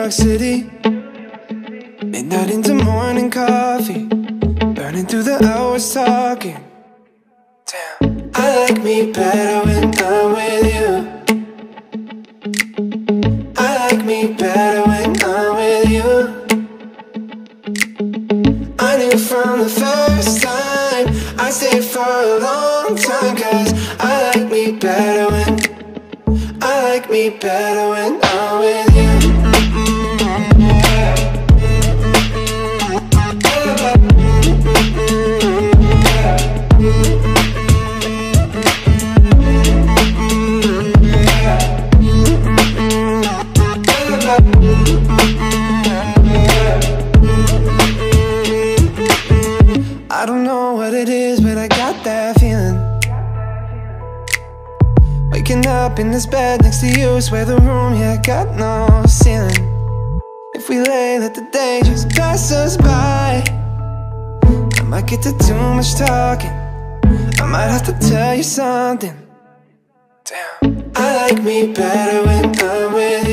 York City. Midnight into morning coffee, burning through the hours talking. Damn, I like me better when I'm with you. I like me better when I'm with you. I knew from the first time I'd stay for a long time, 'cause I like me better when I'm with you. I don't know what it is, but I got that feeling. Waking up in this bed next to you, swear the room, yeah, got no ceiling. If we lay, let the day just pass us by. I might get to too much talking, I might have to tell you something. Damn, I like me better when I'm with you.